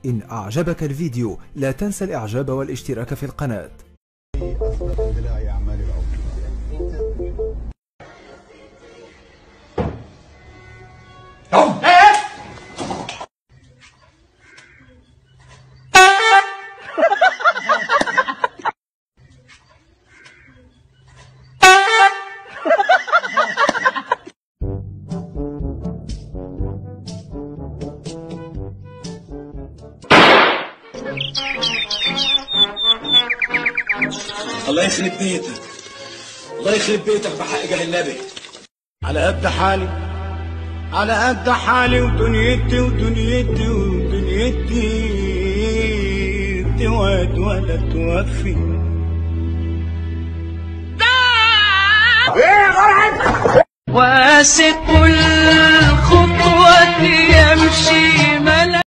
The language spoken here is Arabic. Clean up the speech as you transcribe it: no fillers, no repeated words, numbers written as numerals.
إن أعجبك الفيديو لا تنسى الإعجاب والاشتراك في القناة. الله يخرب بيتك، الله يخرب بيتك بحق جاه النبي. على قد حالي، على قد حالي ودنيتي ودنيتي ودنيتي توعد ولا توفي. واسق الخطوة يمشي